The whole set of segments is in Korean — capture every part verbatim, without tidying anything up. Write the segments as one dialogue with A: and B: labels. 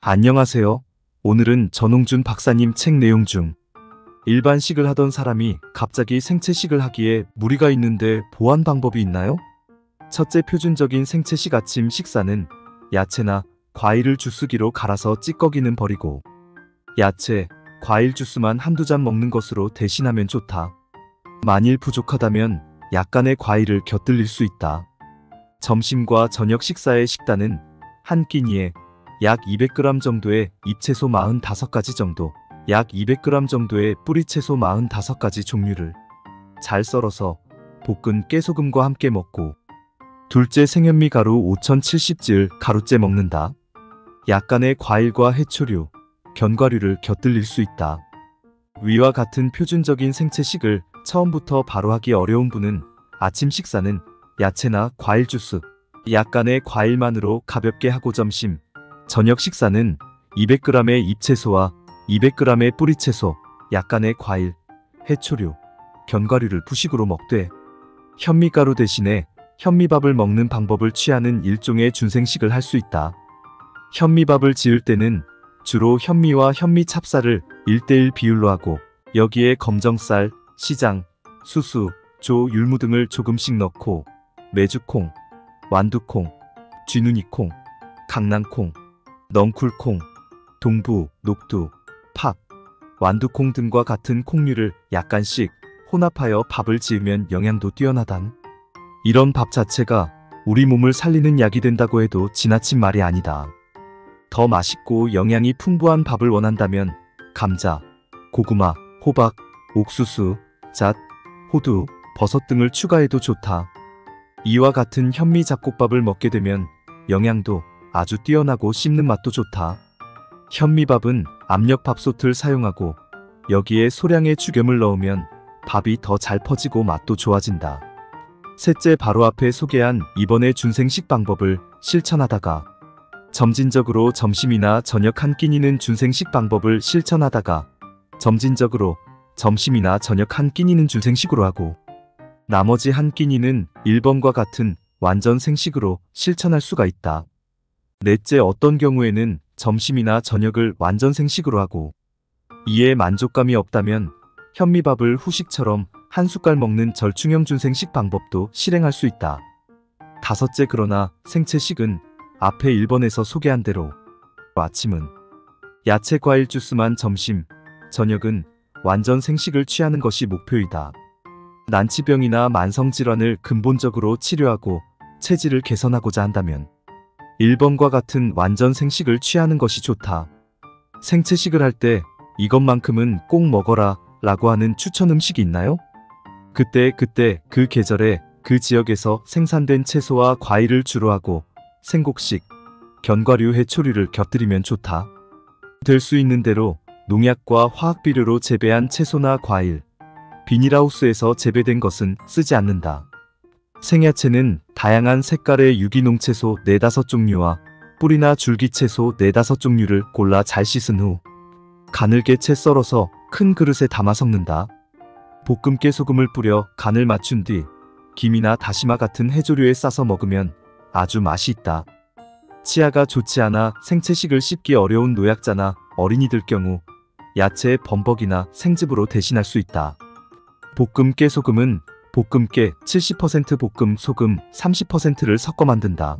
A: 안녕하세요. 오늘은 전홍준 박사님 책 내용 중 일반식을 하던 사람이 갑자기 생채식을 하기에 무리가 있는데 보완 방법이 있나요? 첫째, 표준적인 생채식 아침 식사는 야채나 과일을 주스기로 갈아서 찌꺼기는 버리고 야채, 과일 주스만 한두 잔 먹는 것으로 대신하면 좋다. 만일 부족하다면 약간의 과일을 곁들일 수 있다. 점심과 저녁 식사의 식단은 한 끼니에 약 이백 그램 정도의 잎채소 사십오 가지 정도, 약 이백 그램 정도의 뿌리채소 사십오 가지 종류를 잘 썰어서 볶은 깨소금과 함께 먹고, 둘째, 생현미 가루 오천칠십 질 가루째 먹는다. 약간의 과일과 해초류, 견과류를 곁들일 수 있다. 위와 같은 표준적인 생채식을 처음부터 바로 하기 어려운 분은 아침 식사는 야채나 과일 주스, 약간의 과일만으로 가볍게 하고 점심, 저녁 식사는 이백 그램의 잎채소와 이백 그램의 뿌리채소, 약간의 과일, 해초류, 견과류를 부식으로 먹되 현미가루 대신에 현미밥을 먹는 방법을 취하는 일종의 준생식을 할 수 있다. 현미밥을 지을 때는 주로 현미와 현미 찹쌀을 일 대 일 비율로 하고 여기에 검정쌀, 시장, 수수, 조, 율무 등을 조금씩 넣고 메주콩, 완두콩, 쥐눈이콩, 강낭콩, 넝쿨콩, 동부, 녹두, 팥, 완두콩 등과 같은 콩류를 약간씩 혼합하여 밥을 지으면 영양도 뛰어나단. 이런 밥 자체가 우리 몸을 살리는 약이 된다고 해도 지나친 말이 아니다. 더 맛있고 영양이 풍부한 밥을 원한다면 감자, 고구마, 호박, 옥수수, 잣, 호두, 버섯 등을 추가해도 좋다. 이와 같은 현미 잡곡밥을 먹게 되면 영양도 아주 뛰어나고 씹는 맛도 좋다. 현미밥은 압력밥솥을 사용하고 여기에 소량의 죽염을 넣으면 밥이 더 잘 퍼지고 맛도 좋아진다. 셋째, 바로 앞에 소개한 이번의 준생식 방법을 실천하다가 점진적으로 점심이나 저녁 한 끼니는 준생식 방법을 실천하다가 점진적으로 점심이나 저녁 한 끼니는 준생식으로 하고 나머지 한 끼니는 일 번과 같은 완전 생식으로 실천할 수가 있다. 넷째, 어떤 경우에는 점심이나 저녁을 완전 생식으로 하고 이에 만족감이 없다면 현미밥을 후식처럼 한 숟갈 먹는 절충형 준생식 방법도 실행할 수 있다. 다섯째, 그러나 생채식은 앞에 일 번에서 소개한 대로 아침은 야채 과일 주스만, 점심, 저녁은 완전 생식을 취하는 것이 목표이다. 난치병이나 만성질환을 근본적으로 치료하고 체질을 개선하고자 한다면 일 번과 같은 완전 생식을 취하는 것이 좋다. 생채식을 할 때 이것만큼은 꼭 먹어라 라고 하는 추천 음식이 있나요? 그때 그때 그 계절에 그 지역에서 생산된 채소와 과일을 주로 하고 생곡식, 견과류, 해초류를 곁들이면 좋다. 될 수 있는 대로 농약과 화학비료로 재배한 채소나 과일, 비닐하우스에서 재배된 것은 쓰지 않는다. 생야채는 다양한 색깔의 유기농 채소 네다섯 종류와 뿌리나 줄기 채소 네다섯 종류를 골라 잘 씻은 후 가늘게 채 썰어서 큰 그릇에 담아 섞는다. 볶음 깨소금을 뿌려 간을 맞춘 뒤 김이나 다시마 같은 해조류에 싸서 먹으면 아주 맛이 있다. 치아가 좋지 않아 생채식을 씹기 어려운 노약자나 어린이들 경우 야채 범벅이나 생즙으로 대신할 수 있다. 볶음 깨소금은 볶음 깨 칠십 퍼센트, 볶음 소금 삼십 퍼센트를 섞어 만든다.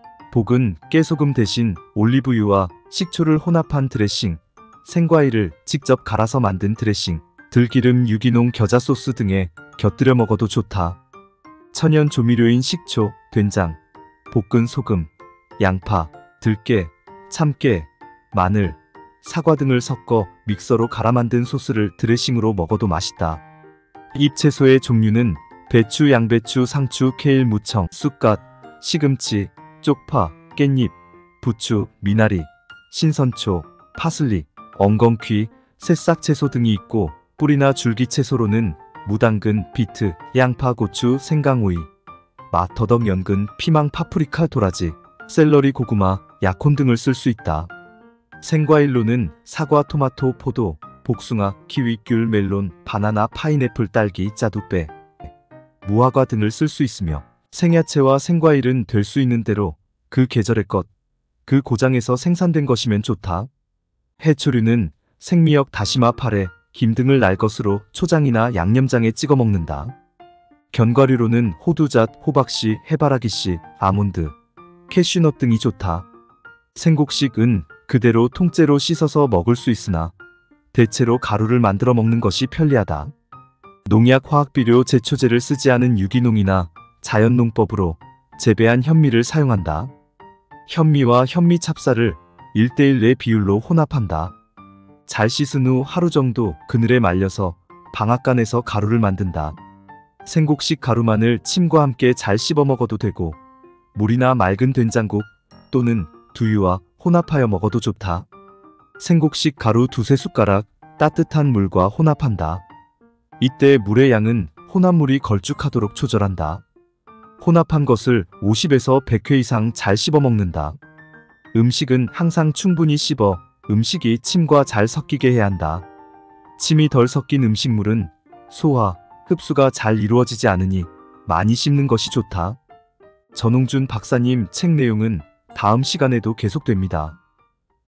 A: 볶은 깨소금 대신 올리브유와 식초를 혼합한 드레싱, 생과일을 직접 갈아서 만든 드레싱, 들기름, 유기농 겨자 소스 등에 곁들여 먹어도 좋다. 천연 조미료인 식초, 된장, 볶은 소금, 양파, 들깨, 참깨, 마늘, 사과 등을 섞어 믹서로 갈아 만든 소스를 드레싱으로 먹어도 맛있다. 잎채소의 종류는 배추, 양배추, 상추, 케일, 무청, 쑥갓, 시금치, 쪽파, 깻잎, 부추, 미나리, 신선초, 파슬리, 엉겅퀴, 새싹채소 등이 있고 뿌리나 줄기 채소로는 무당근, 비트, 양파, 고추, 생강오이, 마터덕, 연근, 피망, 파프리카, 도라지, 샐러리, 고구마, 약혼 등을 쓸 수 있다. 생과일로는 사과, 토마토, 포도, 복숭아, 키위, 귤, 멜론, 바나나, 파인애플, 딸기, 짜두배, 무화과 등을 쓸 수 있으며 생야채와 생과일은 될 수 있는 대로 그 계절의 것, 그 고장에서 생산된 것이면 좋다. 해초류는 생미역, 다시마, 파래, 김 등을 날 것으로 초장이나 양념장에 찍어 먹는다. 견과류로는 호두잣, 호박씨, 해바라기씨, 아몬드, 캐슈넛 등이 좋다. 생곡식은 그대로 통째로 씻어서 먹을 수 있으나 대체로 가루를 만들어 먹는 것이 편리하다. 농약, 화학비료, 제초제를 쓰지 않은 유기농이나 자연농법으로 재배한 현미를 사용한다. 현미와 현미 찹쌀을 일 대 일의 비율로 혼합한다. 잘 씻은 후 하루 정도 그늘에 말려서 방앗간에서 가루를 만든다. 생곡식 가루만을 침과 함께 잘 씹어 먹어도 되고 물이나 맑은 된장국 또는 두유와 혼합하여 먹어도 좋다. 생곡식 가루 두세 숟가락 따뜻한 물과 혼합한다. 이때 물의 양은 혼합물이 걸쭉하도록 조절한다. 혼합한 것을 오십에서 백 회 이상 잘 씹어 먹는다. 음식은 항상 충분히 씹어 음식이 침과 잘 섞이게 해야 한다. 침이 덜 섞인 음식물은 소화, 흡수가 잘 이루어지지 않으니 많이 씹는 것이 좋다. 전홍준 박사님 책 내용은 다음 시간에도 계속됩니다.